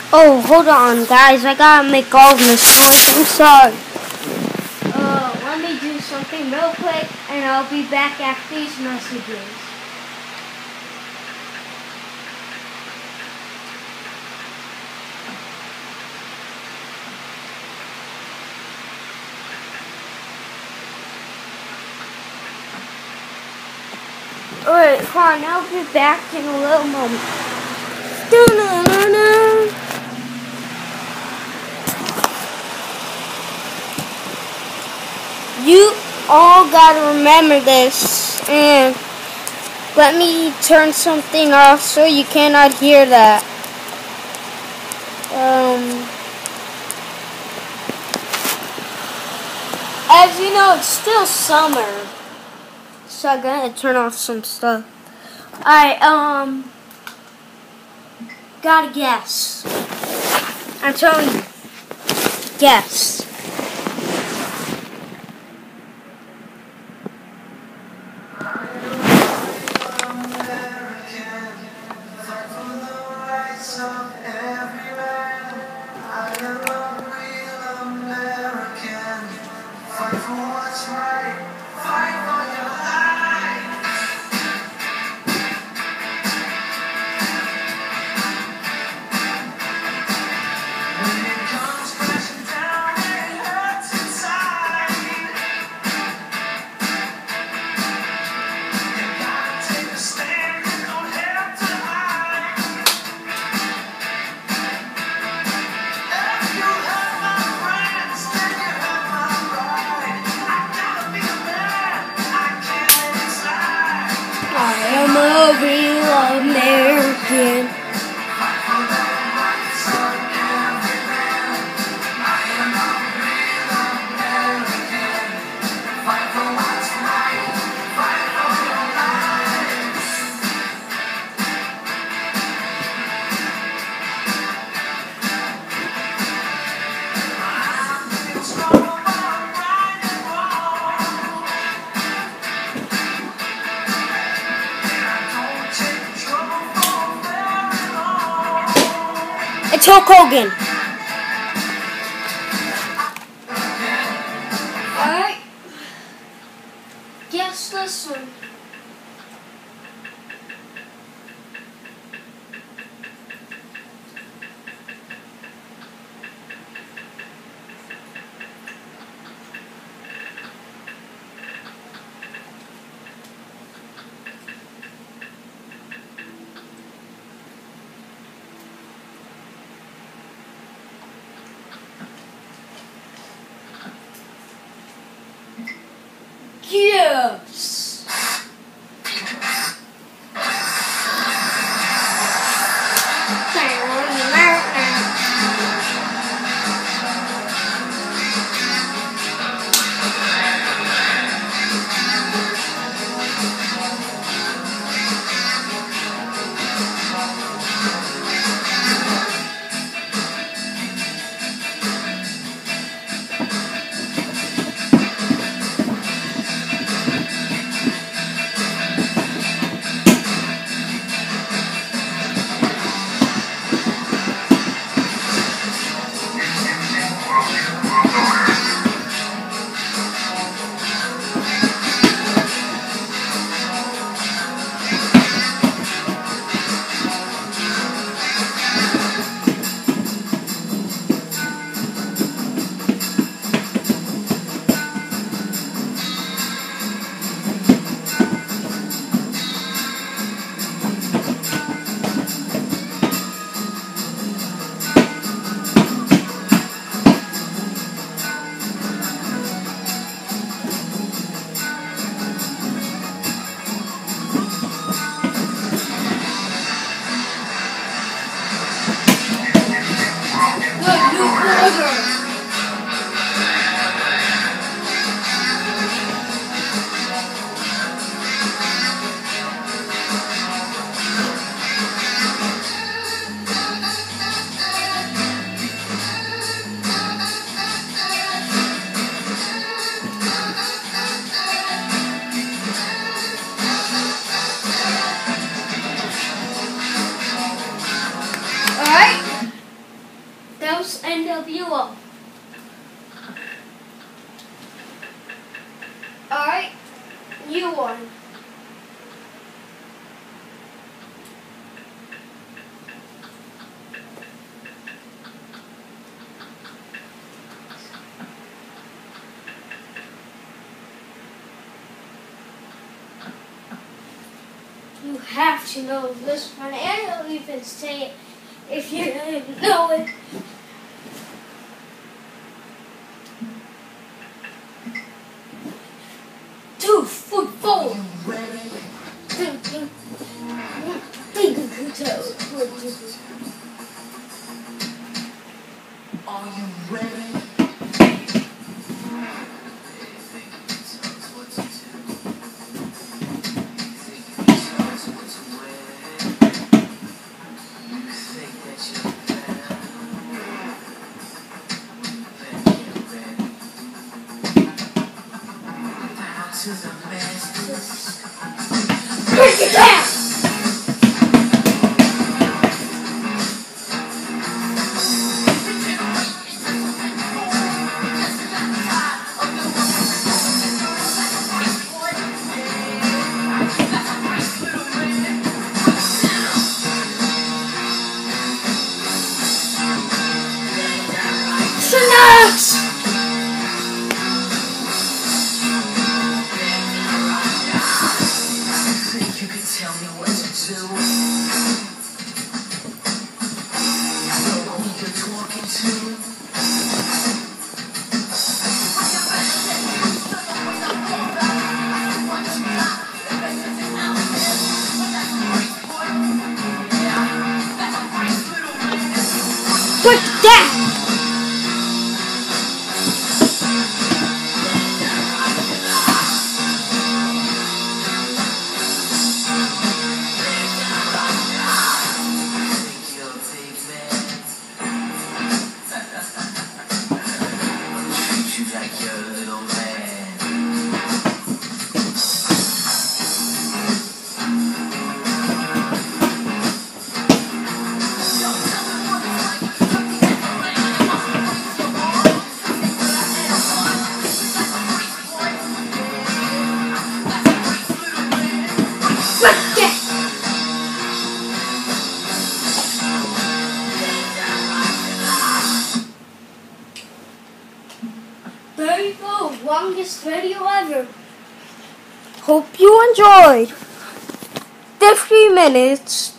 Oh, hold on, guys. I gotta make all of this noise. I'm sorry. Let me do something real quick, and I'll be back after these messages. Alright, come on. I'll be back in a little moment. You all gotta remember this, and let me turn something off so you cannot hear that. As you know, it's still summer, so I gotta turn off some stuff. Gotta guess. I'm telling you, guess. I am a real American. It's Hulk Hogan. Alright. Guess this one. Yes! of you all. Alright, you won. You have to know this one, and I'll even say it if you didn't know it. Football. Are you ready? To the masters. Break it down! Snacks! You can tell me what to do. Know who you're talking to. Break it down! Like your little man. There you go, longest video ever. Hope you enjoyed. 50 minutes.